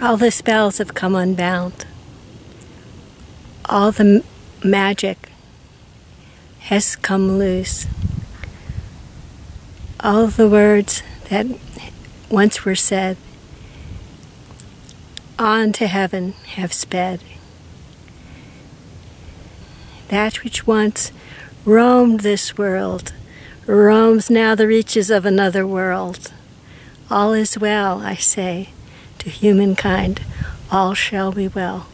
All the spells have come unbound. All the magic has come loose. All the words that once were said on to heaven have sped. That which once roamed this world roams now the reaches of another world. All is well, I say, to humankind, all shall be well.